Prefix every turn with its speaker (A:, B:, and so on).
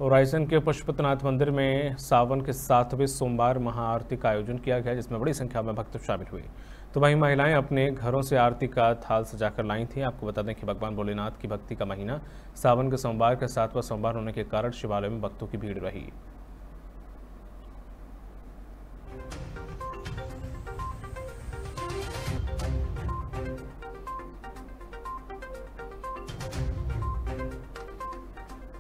A: रायसेन के पशुपतिनाथ मंदिर में सावन के 7वें सोमवार महाआरती का आयोजन किया गया, जिसमें बड़ी संख्या में भक्त शामिल हुए। तो वहीं महिलाएं अपने घरों से आरती का थाल सजाकर लाई थी। आपको बता दें कि भगवान भोलेनाथ की भक्ति का महीना सावन के सोमवार के 7वां सोमवार होने के कारण शिवालय में भक्तों की भीड़ रही।